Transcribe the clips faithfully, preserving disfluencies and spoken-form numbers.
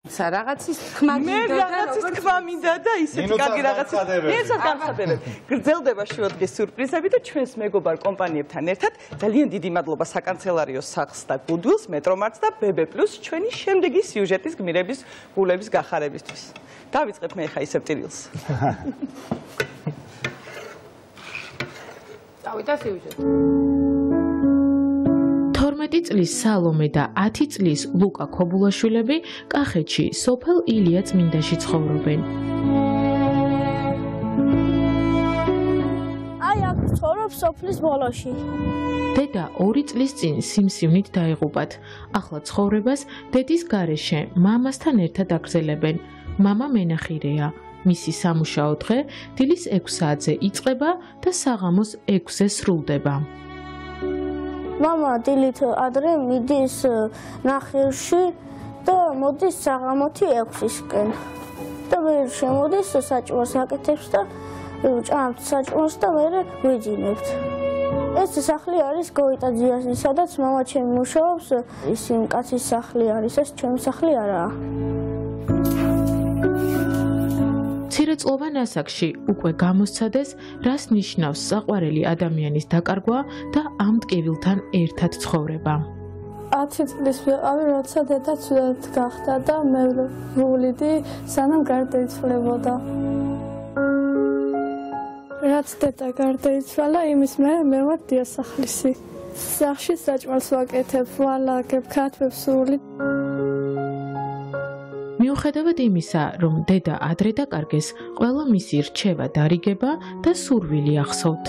Რაღაცის თქმა მინდა და რაღაცის თქმა მინდა და ისეთი კარგი რაღაცის ერთად გავხადებ. გრძელდება შუადღის სიურპრიზები და ჩვენს მეგობარ კომპანიებთან ერთად ძალიან დიდი მადლობა საკანცელარიო სახლს და Goodwill-ს, Metromarts და B B plus ჩვენი შემდეგი სიუჟეტის გმირების გულების გახარებისთვის. დავიწყებ მე ხა ისევ ტირილს. დავიდა სიუჟეტი. თორმეტი წლის სალომე და ათი წლის ლუკა ქობულაშვილები კახეთში სოფელ ილია წმინდაში ცხოვრობენ. აი აქ ცხოვრობ სოფლის ბოლოში. დედა ორი წლის წინ სიმსივნით დაიღუპათ. ახლა ცხოვრებას დედის გარეშე მამასთან ერთად აგრძელებენ. მამა მენახირეა. მისი სამუშაო დღე დილის ექვს საათზე იწყება და საღამოს ექვსზე სრულდება. მამა დილით ადრე მიდის ნახევში და მოდის საღამოთი ექვსისკენ. და მე შემოდის საჭმელს აკეთებს და ჭამთ საჭმელს და მე ვიძინებთ. ეს სახლი არის გოიტაძიასი, სადაც მამა ჩემი მუშაობს. ის იმ კაცის სახლი არის, ეს ჩემი სახლი არაა. მცირეწლოვან ასაკში უკვე გამოსცადეს, რას ნიშნავს საყვარელი ადამიანის დაკარგვა და ამ ტკივილთან ერთად ცხოვრება. ათი წლის ვიყავი, როცა დედა ცუდად გახდა და მე ვუვლიდი, სანამ გარდაიცვალებოდა. რაც დედა გარდაიცვალა, იმის მერე მე ვარ დიასახლისი. სახლში საჭმელს ვაკეთებ, ვალაგებ, ქათმებს ვსურვით. მიუხედავად იმისა, რომ დედა ადრე დაკარგეს, ყველა მისი რჩევა დარიგება და სურვილი ახსოვთ.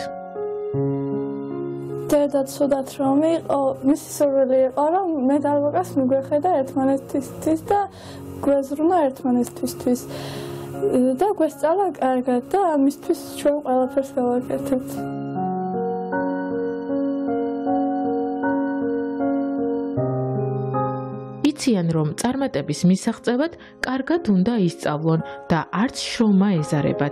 დედა ცუდად რომ იყო, მისი სურვილი იყო, რომ მე და ლუკას მიგვეხედა ერთმანეთისთვის და გვეზრუნა ერთმანეთისთვის. და გვესწავლა კარგად და ამისთვის ჩვენ ყველაფერს გავაკეთებთ. იციან, რომ წარმატების მისაღწევად კარგად უნდა ისწავლონ და არც შრომა ეზარებათ.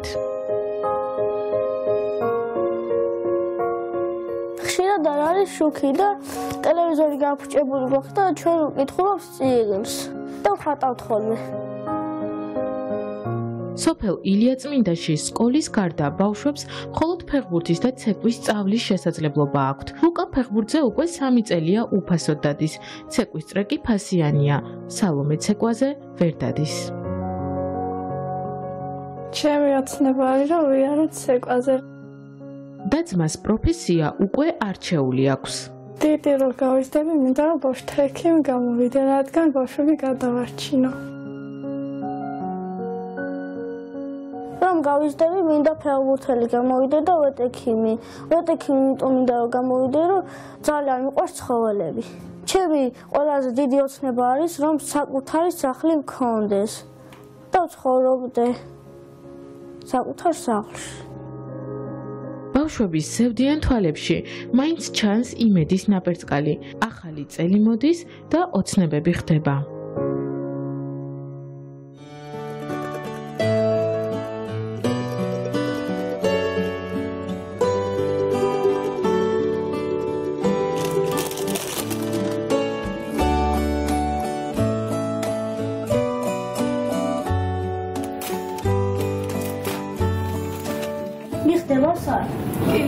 ხშირად არ არის შუქი და ტელევიზორი გაფრჩებული გვაქვს და ჩვენ ვკითხულობთ წიგნს და ვხატავთ ხოლმე. სოფელ ილია წმინდაში სკოლის გარდა ბავშვებს მხოლოდ ფეხბურთის და ცეკვის სწავლის შესაძლებლობა აქვთ. ლუკა ფეხბურთზე უკვე სამი წელია უფასოდ დადის. ცეკვის წრე კი ფასიანია. სალომე ცეკვაზე ვერ დადის. ჩემი ოცნება არის, რომ ვიარო ცეკვაზე. და-ძმას პროფესია უკვე არჩეული აქვს. დიდი რო გავიზრდები, მინდა რომ ბავშვთა ექიმი გამოვიდე, რადგან ბავშვები გადავარჩინო. რომ გავიზრდები, მინდა ფეხბურთელი გამოვიდე და ვეტექიმი. ვეტექიმი იმიტომ მინდა რომ გამოვიდე, რომ ძალიან მიყვარს ცხოველები. ჩემი ყველაზე დიდი ოცნება არის, რომ საკუთარი სახლი მქონდეს და ვცხოვრობდე საკუთარ სახლში. ბავშვების სევდიან თვალებში მაინც ჩანს იმედის ნაპერწკალი. ახალი წელი მოდის და ოცნებები ხდება. მიხდება სა? კი.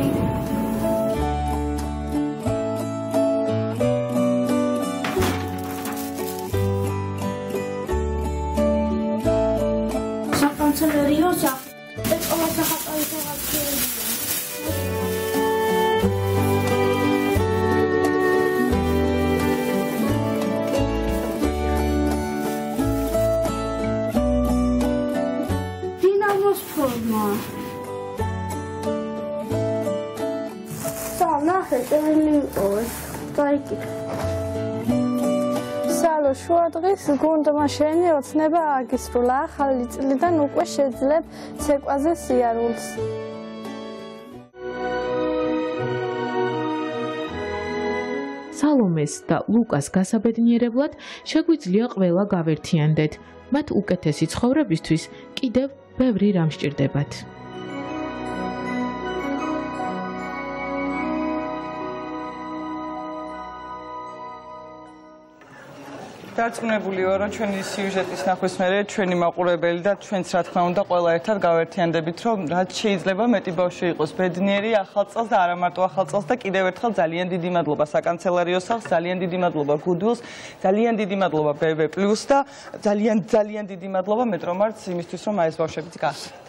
საკანცელერიო სახლი. ეს ყველა სახატავი რაღაცებია. დინამოს ფორმა. სალო შუადღის გუნდმა შენი ოცნება აგისრულა, ახალი წლიდან უკვე შეძლებ ცეკვაზე სიარულს. სალომეს და ლუკას გასაბედნიერებლად შეგვიძლია ყველა გავერთიანდეთ. მათ უკეთესი ცხოვრებისთვის კიდევ ბევრი რამ სჭირდებათ. დარწმუნებულიო, რომ ჩვენი სიუჟეტის ნახვის მერე ჩვენი მაყურებელი და ჩვენც რა თქმა უნდა ყველა ერთად გავერთიანდებით, რომ რაც შეიძლება მეტი ბავშვი იყოს ბედნიერი ახალ წელს და არა მარტო ახალ წელს და კიდევ ერთხელ ძალიან დიდი მადლობა საკანცელერიო სახლს, ძალიან დიდი მადლობა Goodwill-ს, ძალიან დიდი მადლობა ბ ვ პლუს და ძალიან ძალიან დიდი მადლობა მეტრომარტს იმისთვის, რომ აი ეს ბავშვებიც გაახსნათ.